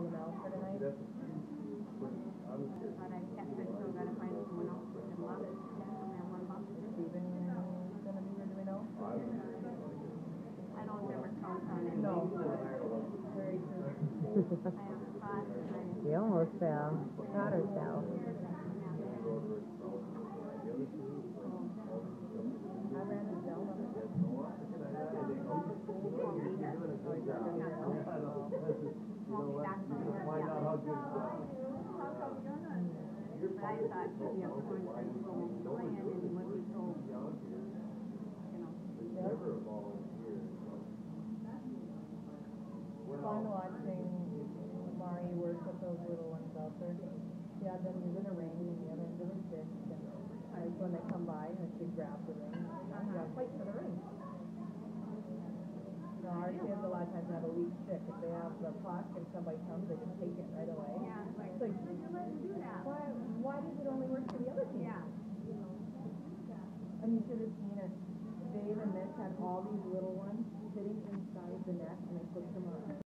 them out for tonight. But I kept it, so I gotta find someone else who can love it. And what about Steven gonna be here, do we know? I don't ever count on it. No. Very true. I have fun. She almost fell. Got herself. I ran the gel on it. But I thought, you know, so and so plan and would be so, you know. Fun watching Mari work with those little ones out there. She had them using a ring and the other end of a stick. And when they come by, and she grabs the ring. You gotta fight for the ring. No, our kids a lot of times have a weak stick. If they have the puck and somebody comes, they just take it right away. Yeah, it's like, So, did you let him do that? why does it only work for the other team? Yeah. And you should have seen it. Dave and Mitch had all these little ones sitting inside the net, and they pushed them on.